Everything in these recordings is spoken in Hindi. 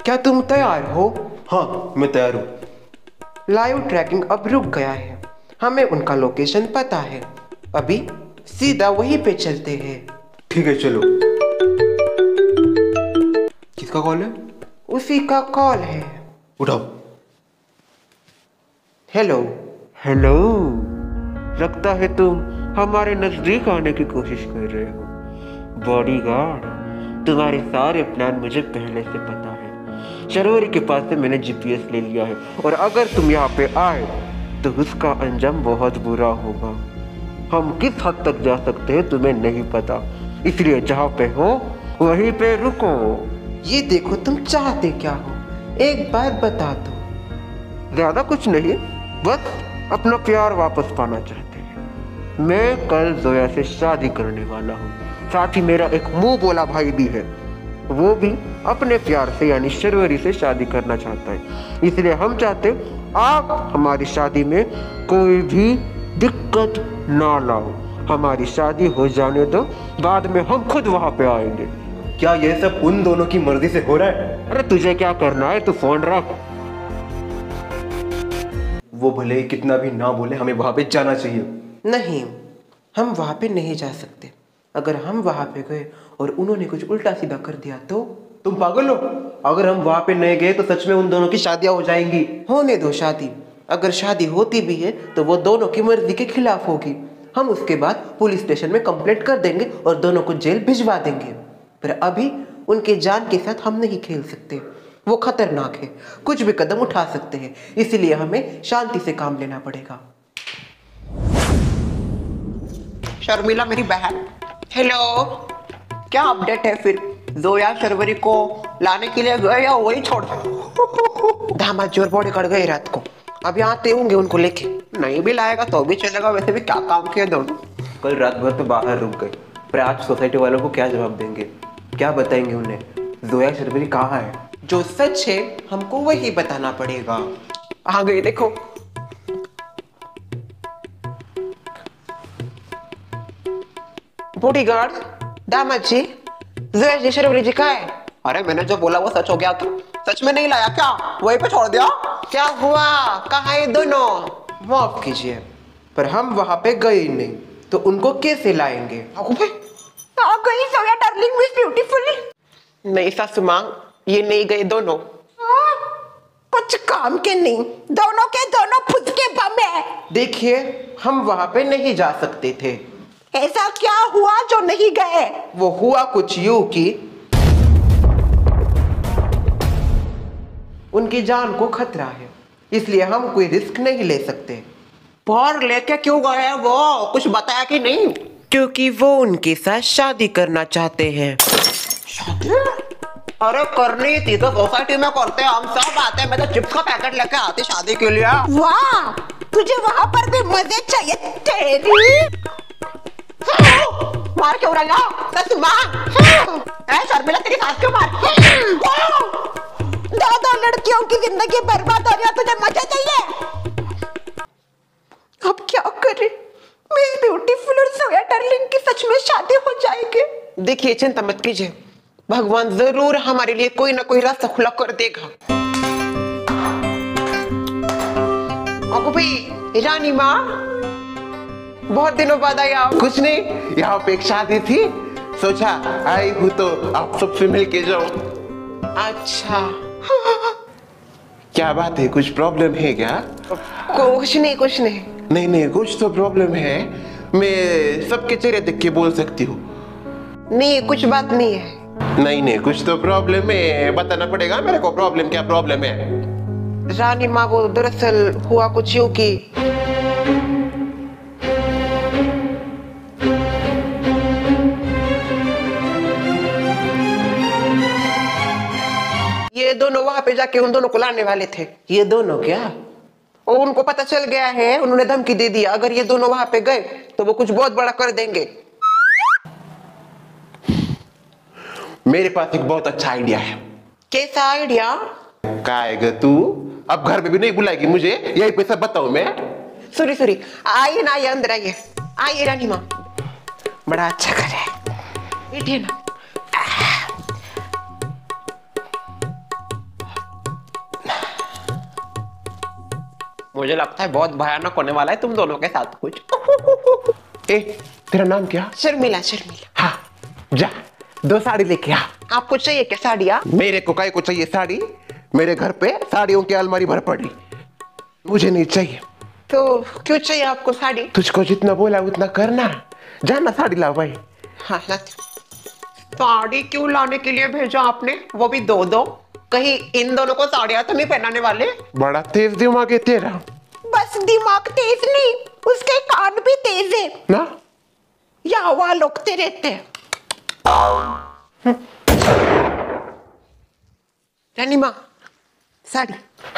क्या तुम तैयार हो? हाँ, मैं तैयार हूँ। लाइव ट्रैकिंग अब रुक गया है। हमें उनका लोकेशन पता है। अभी सीधा वहीं पे चलते हैं। ठीक है, चलो। किसका कॉल है? उसी का कॉल है। उठाओ। हेलो। हेलो। लगता है तुम हमारे नजदीक आने की कोशिश कर रहे हो। बॉडीगार्ड, तुम्हारे सारे प्लान मुझे पहले से पता है। शरोरी के पास से मैंने जीपीएस ले लिया है और अगर तुम यहाँ पे आए तो उसका अंजाम बहुत बुरा होगा। हम किस हद तक जा सकते हैं तुम्हें नहीं पता, इसलिए जहाँ पे हो वहीं पे रुको। ये देखो, तुम चाहते क्या हो? एक बात बता दो। ज्यादा कुछ नहीं, बस अपना प्यार वापस पाना चाहते हैं। मैं कल जोया से शादी करने वाला हूँ। साथ ही मेरा एक मुंह बोला भाई भी है, वो भी अपने प्यार से यानी शर्वरी से शादी करना चाहता है। इसलिए हम चाहते आप हमारी शादी में कोई भी दिक्कत ना लाओ। हमारी शादी हो जाने दो, बाद में हम खुद वहां पे आएंगे। क्या ये सब उन दोनों की मर्जी से हो रहा है? अरे तुझे क्या करना है, तू फोन रख। वो भले ही कितना भी ना बोले, हमें वहां पे जाना चाहिए। नहीं, हम वहां पे नहीं जा सकते। अगर हम वहां पे गए और उन्होंने कुछ उल्टा सीधा कर दिया तो? तुम पागल हो? अगर हम वहां पे नहीं गए तो सच में उन दोनों की शादियां हो जाएंगी। होने दो शादी। अगर शादी होती भी है तो वो दोनों की मर्जी के खिलाफ होगी। हम उसके बाद पुलिस स्टेशन में कंप्लेंट कर देंगे और दोनों को जेल भिजवा देंगे। पर अभी उनके जान के साथ हम नहीं खेल सकते। वो खतरनाक है, कुछ भी कदम उठा सकते हैं। इसलिए हमें शांति से काम लेना पड़ेगा। शर्मिला मेरी बहन, हेलो। क्या अपडेट है फिर? जोया शर्वरी को लाने के लिए गए या वही छोड़? दामाद जोर बॉडीगार्ड गए रात को, अब यहाँ आते होंगे उनको लेके। नहीं भी लाएगा तो भी चलेगा, वैसे भी क्या काम किया दोनों। कल रात भर तो बाहर रुक गए, पर आज सोसाइटी वालों को क्या जवाब देंगे? क्या बताएंगे उन्हें? जोया शर्वरी कहाँ है? जो सच है हमको वही बताना पड़ेगा। आ गई देखो। बॉडीगार्ड, दामाद जी, जोया जी शर्वरी जी कहाँ है? अरे मैंने जो बोला वो सच हो गया तो? सच में नहीं लाया क्या? वहीं पे छोड़ दिया? क्या हुआ? कहाँ है दोनों? माफ कीजिए, पर हम वहां पे गए ही नहीं, तो उनको कैसे लाएंगे? आ गई जोया डार्लिंग मिस ब्यूटीफुल। नहीं सासू माँ, ये नहीं गए दोनों। कुछ काम के नहीं, दोनों के दोनों खुद के बम है। देखिए, हम वहां पे नहीं जा सकते थे। ऐसा क्या हुआ जो नहीं गए? वो हुआ कुछ यूं कि उनकी जान को खतरा है, इसलिए हम कोई रिस्क नहीं ले सकते। पर लेके क्यों गए वो? कुछ बताया कि नहीं? क्योंकि वो उनके साथ शादी करना चाहते हैं। शादी? अरे करनी थी तो सोसाइटी में करते, हम सब आते। मैं तो चिप्स का पैकेट लेके आती शादी के लिए। वाह, तुझे वहां पर भी मजे चाहिए तेरी। मार क्यों रहा? सच माँ। शर्मिला तेरी सास क्यों मार? दादा, लड़कियों की जिंदगी बर्बाद हो रही है, तुझे मजा चाहिए? अब क्या करें? मिस ब्यूटीफुल और जोया डार्लिंग की सच में शादी हो जाएगी। देखिए, चिंता मत कीजिए, भगवान जरूर हमारे लिए कोई ना कोई रास्ता खुला कर देगा। भाई, रानी माँ, बहुत दिनों बाद आई आप। कुछ नहीं, यहाँ पे एक शादी थी, सोचा आई हूँ तो आप सबसे मिल के जाओ। अच्छा। क्या बात है, कुछ प्रॉब्लम है क्या? कुछ नहीं, कुछ नहीं। नहीं नहीं, कुछ तो प्रॉब्लम है। मैं सबके चेहरे देख के बोल सकती हूँ। नहीं, कुछ बात नहीं है। नहीं नहीं, कुछ तो प्रॉब्लम है, बताना पड़ेगा मेरे को। प्रॉब्लम क्या प्रॉब्लम है? रानी माँ, वो दरअसल हुआ कुछ यूं कि ये दोनों वहां पे जाके उन दोनों को लाने वाले थे। ये दोनों क्या? और उनको पता चल गया है, उन्होंने धमकी दे दिया अगर ये दोनों वहां पे गए तो वो कुछ बहुत बड़ा कर देंगे। मेरे पास एक बहुत अच्छा आइडिया है। कैसा आइडिया? क्या आएगा तू? अब घर में भी नहीं बुलाएगी मुझे, यही पे सब बताऊं मैं? सॉरी, आइए ना, आइए अंदर आइए। आइए रानी माँ, बड़ा अच्छा कर रहे हैं, बैठिए ना। मुझे लगता है बहुत भयानक होने वाला है तुम दोनों के साथ कुछ। ए, तेरा नाम क्या? शर्मिला, शर्मिला। हाँ, जा 2 साड़ी लेके आ। आपको चाहिए क्या साड़ियाँ? मेरे को काय को चाहिए साड़ी? मेरे घर पे साड़ियों की अलमारी भर पड़ी, मुझे नहीं चाहिए। तो क्यों चाहिए आपको साड़ी? तुझको जितना बोला उतना करना, जाना साड़ी ला भाई। हाँ, साड़ी क्यों लाने के लिए भेजा आपने, वो भी 2-2? कहीं इन दोनों को साड़ियाँ तो नहीं पहनाने वाले? बड़ा तेज दिमाग है तेरा। बस दिमाग तेज नहीं, उसके कान भी तेज है ना, या हवा लोकते रहते हैं। रानी माँ, साड़ी।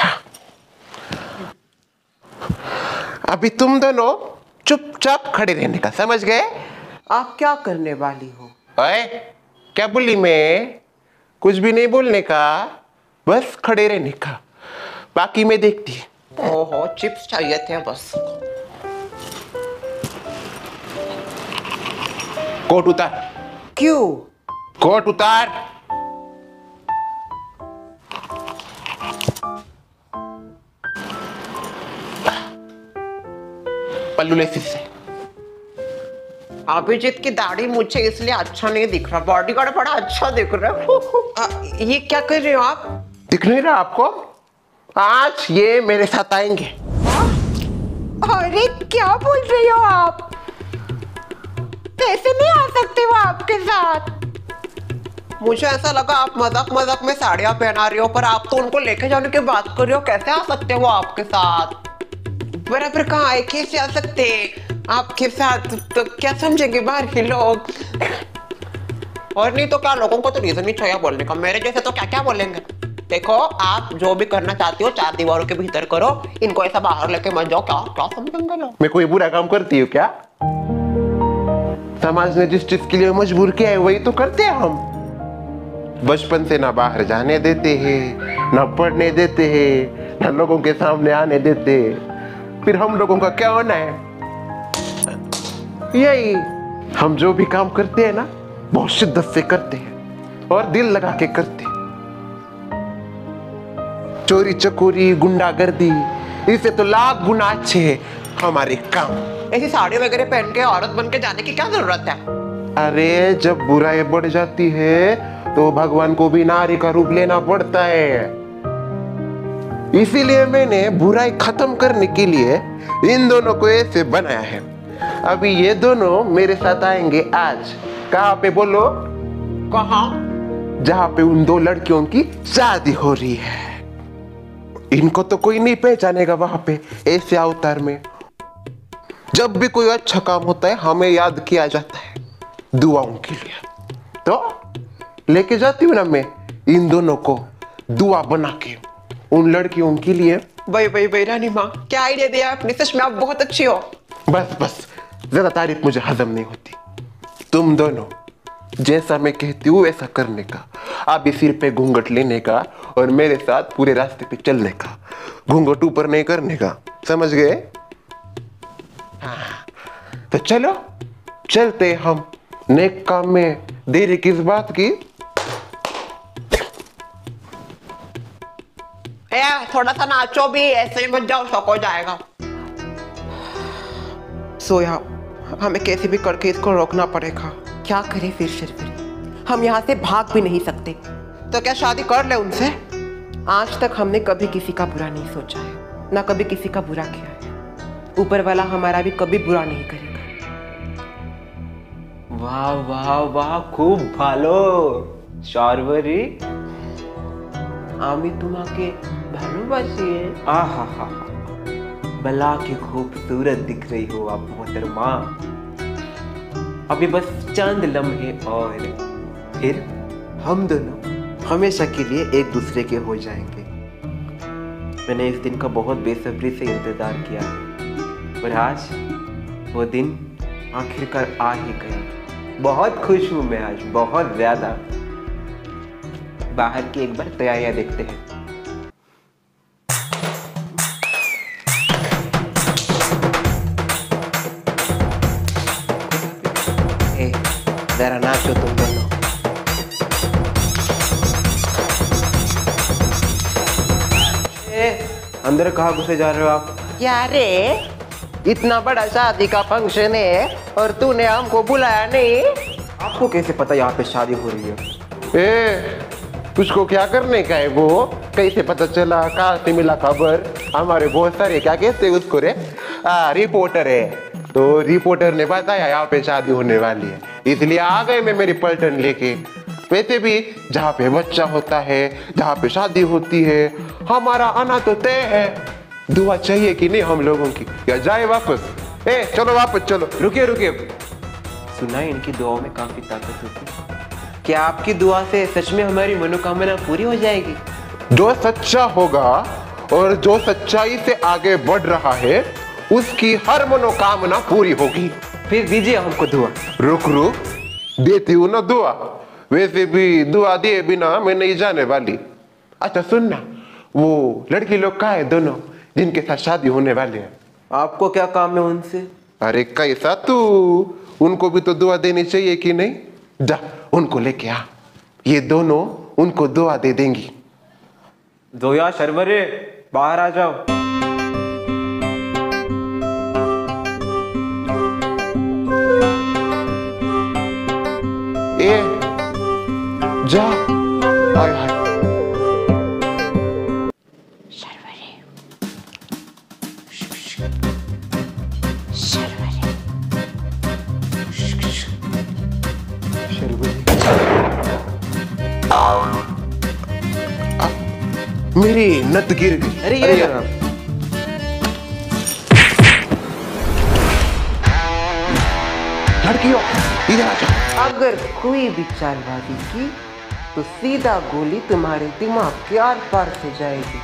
अभी तुम दोनों चुपचाप खड़े रहने का, समझ गए? आप क्या करने वाली हो? ओए, क्या बोली मैं? कुछ भी नहीं बोलने का, बस खड़े रहने का, बाकी मैं देखती। ओहो, चिप्स चाहिए थे बस। कोट उतार। क्यों? कोट उतार। पल्लू ले फिर से। अभिजीत की दाढ़ी मुझे इसलिए अच्छा नहीं दिख रहा, बॉडीगार्ड बड़ा अच्छा दिख रहा है। ये क्या कर रहे हो आप? दिख नहीं रहा आपको? आज ये मेरे साथ आएंगे। अरे क्या बोल रहे हो आप? कैसे नहीं आ सकते वो आपके साथ? मुझे ऐसा लगा आप मजाक मजाक में साड़ियाँ पहना रही हो, पर आप तो उनको लेके जाने की बात कर रहे हो। कैसे आ सकते हो वो आपके साथ? बराबर कहाँ आए, कैसे आ सकते आपके साथ? तो क्या समझेंगे बाहर के लोग? और नहीं तो क्या, लोगों को तो रीजन ही चाहिए बोलने का। मेरे जैसे तो क्या क्या बोलेंगे। देखो, आप जो भी करना चाहती हो 4 दीवारों के भीतर करो, इनको ऐसा बाहर लेके मत जाओ। क्या क्या समझेंगे लोग? मैं कोई बुरा काम करती हूँ क्या? समाज ने जिस चीज के लिए मजबूर किया है वही तो करते हैं हम। बचपन से ना बाहर जाने देते हैं, ना पढ़ने देते हैं, ना लोगों के सामने आने देते हैं। फिर हम लोगों का क्या होना है? यही, हम जो भी काम करते हैं ना, बहुत शिद्दत से करते हैं और दिल लगा के करते हैं। चोरी चकोरी, गुंडागर्दी, इससे तो लाख गुना अच्छे हैं हमारे काम। ऐसी साड़ी वगैरह पहन के औरत बन के जाने की क्या जरूरत है? अरे जब बुराई बढ़ जाती है तो भगवान को भी नारी का रूप लेना पड़ता है। इसीलिए मैंने बुराई खत्म करने के लिए इन दोनों को ऐसे बनाया है। अभी ये दोनों मेरे साथ आएंगे आज। कहाँ पे बोलो? कहाँ? जहाँ पे उन 2 लड़कियों की शादी हो रही है। इनको तो कोई नहीं पहचानेगा वहां पे ऐसे अवतार में। जब भी कोई अच्छा काम होता है हमें याद किया जाता है दुआओं के लिए। तो लेके जाती हूँ ना मैं इन दोनों को दुआ बना के उन लड़कियों के लिए। भाई रानी माँ, क्या आइडिया दिया आपने, सच में आप बहुत अच्छी हो। बस ज्यादा तारीफ मुझे हजम नहीं होती। तुम दोनों जैसा मैं कहती हूँ वैसा करने का, अभी सिर पे घूंघट लेने का और मेरे साथ पूरे रास्ते पे चलने का, घूंघट ऊपर नहीं करने का, समझ गए? हाँ, तो चलो चलते हम नेक काम में, देरी किस बात की? थोड़ा सा नाचो भी, ऐसे ही मत जाओ, शौक हो जाएगा। सोया, हमें कैसे भी करके इसको रोकना पड़ेगा। क्या करें फिर शर्मिला, हम यहाँ से भाग भी नहीं सकते। तो क्या शादी कर ले उनसे? आज तक हमने कभी किसी का बुरा नहीं सोचा है, ना कभी किसी का बुरा किया है। ऊपर वाला हमारा भी कभी बुरा नहीं करेगा। वाह वाह वाह, खूब ভালো শারবরি। আমি তোমাকে ভালোবাসি। आहा हा हा, बला की खूबसूरत दिख रही हो आप मोहतरमा। अभी बस चंद लम्हे और फिर हम दोनों हमेशा के लिए एक दूसरे के हो जाएंगे। मैंने इस दिन का बहुत बेसब्री से इंतजार किया है और आज वो दिन आखिरकार आ ही गया। बहुत खुश हूँ मैं आज, बहुत ज्यादा। बाहर की एक बार तैयारियां देखते हैं। जरा नाचो तुम दोनों। अंदर कहाँ घुसे जा रहे हो आप? क्या रे, इतना बड़ा शादी का फंक्शन है और तूने हमको बुलाया नहीं? आपको कैसे पता यहाँ पे शादी हो रही है? ए, तुझको क्या करने का है वो? कैसे पता चला? कहाँ से मिला खबर? हमारे बहुत सारे क्या कहते हैं उसको रे, रिपोर्टर है, तो रिपोर्टर ने बताया यहाँ पे शादी होने वाली है, इसलिए आ गए मैं मेरी पलटन लेके। वैसे भी जहाँ पे बच्चा होता है, जहाँ पे शादी होती है, हमारा आना तो तय है। दुआ चाहिए कि नहीं हम लोगों की, या जाए वापस? चलो वापस चलो। रुकिए रुकिए, सुना है इनकी दुआओं में काफी ताकत होती है। क्या आपकी दुआ से सच में हमारी मनोकामना पूरी हो जाएगी? जो सच्चा होगा और जो सच्चाई से आगे बढ़ रहा है उसकी हर मनोकामना पूरी होगी। फिर दीजिए हमको दुआ। रुक रुक, देती हूँ ना दुआ। वैसे भी दुआ दिए बिना मैं नहीं जाने वाली। अच्छा सुनना, वो लड़की लोग कहाँ है दोनों जिनके साथ शादी होने वाली है? आपको क्या काम है उनसे? अरे कैसा तू, उनको भी तो दुआ देनी चाहिए कि नहीं? जा उनको लेके आ, ये दोनों उनको दुआ दे देंगी। जोया शर्वरे, बाहर आ जाओ। ए जा, आय हाय। मेरी नत गिर गई। अरे ये लड़कियों इधर आ जाओ। अगर कोई भी चालबाजी की तो सीधा गोली तुम्हारे दिमाग के आर पार से जाएगी।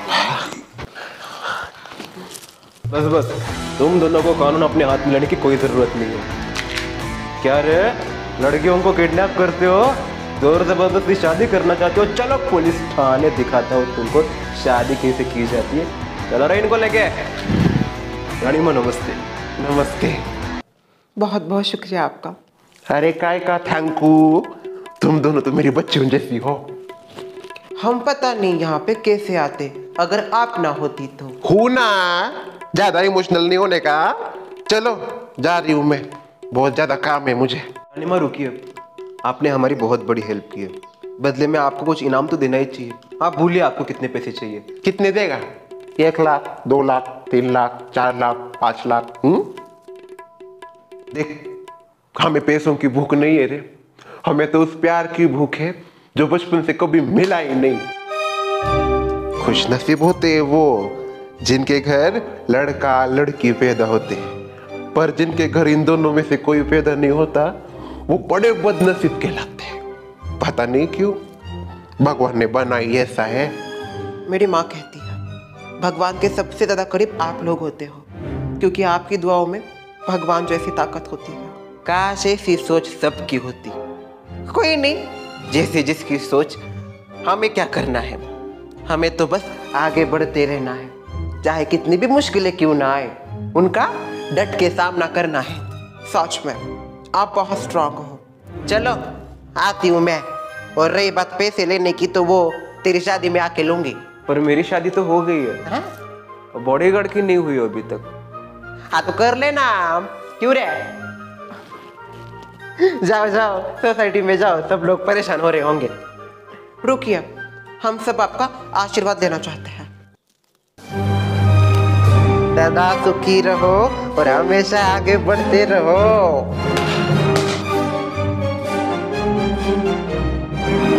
बस बस, तुम दोनों को कानून अपने हाथ में लेने की कोई जरूरत नहीं है। क्या रे, लड़कियों को किडनैप करते हो, जोर जबरदस्ती शादी करना चाहते हो? चलो पुलिस थाने दिखाता हूँ तुमको शादी कैसे की जाती है। चलो रे इनको लेके। रानी माँ नमस्ते। नमस्ते। बहुत बहुत शुक्रिया आपका। अरे काय का थैंक यू, तुम दोनों तो मेरी बच्चियों जैसी हो। हम पता नहीं यहाँ पे कैसे आते अगर आप ना होती तो। हूं ना, ज्यादा इमोशनल नहीं होने का। चलो जा रही हूँ मैं, बहुत ज्यादा काम है मुझे। रानी माँ रुकिए, आपने हमारी बहुत बड़ी हेल्प की है, बदले में आपको कुछ इनाम तो देना ही चाहिए। आप भूलिए आपको कितने पैसे चाहिए। कितने देगा? 1 लाख, 2 लाख, 3 लाख, 4 लाख, 5 लाख? देख, हमें पैसों की भूख नहीं है रे, हमें तो उस प्यार की भूख है जो बचपन से कभी मिला ही नहीं। खुशनसीब होते हैं वो जिनके घर लड़का लड़की पैदा होते हैं, पर जिनके घर इन दोनों में से कोई पैदा नहीं होता वो बड़े बदनसीब कहलाते हैं। पता नहीं क्यों भगवान ने बनाई ऐसा है। मेरी माँ कहती है भगवान के सबसे ज्यादा करीब आप लोग होते हो, क्योंकि आपकी दुआओं में भगवान जैसी ताकत होती है। काश ऐसी सोच सबकी होती। कोई नहीं, जैसे जिसकी सोच। हमें क्या करना है, हमें तो बस आगे बढ़ते रहना है, चाहे कितनी भी मुश्किलें क्यों ना आए उनका डट के सामना करना है। सच में आप बहुत स्ट्रांग हो। चलो आती हूँ मैं, और रही बात पैसे लेने की तो वो तेरी शादी में आके लूंगी। पर मेरी शादी तो हो गई है। हाँ? बॉडीगार्ड की नहीं हुई अभी तक। हाँ तो कर लेना, क्यों रे? जाओ जाओ सोसाइटी में जाओ, सब लोग परेशान हो रहे होंगे। रुकिए, हम सब आपका आशीर्वाद देना चाहते हैं। सदा सुखी रहो और हमेशा आगे बढ़ते रहो।